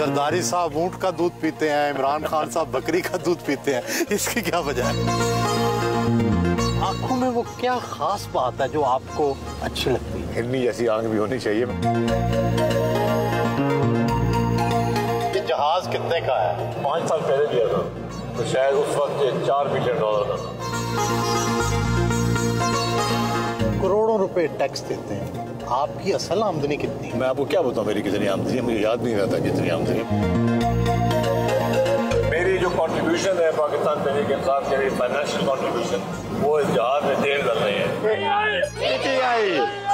जरदारी साहब ऊंट का दूध पीते हैं, इमरान खान साहब बकरी का दूध पीते हैं, इसकी क्या वजह है? आंखों में वो क्या खास बात है जो आपको अच्छी लगती है? हिरनी जैसी आंख भी होनी चाहिए। ये जहाज कितने का है? 5 साल पहले लिया था तो शायद उस वक्त $4 बिलियन था। करोड़ों रुपए टैक्स देते हैं, आपकी असल आमदनी कितनी है? मैं आपको क्या बताऊं मेरी कितनी आमदनी है, मुझे याद नहीं रहता कितनी आमदनी। मेरी जो कंट्रीब्यूशन है पाकिस्तान पहले के साथ, मेरी फाइनेंशियल कंट्रीब्यूशन वो इस जहाज में तेल डल रही है।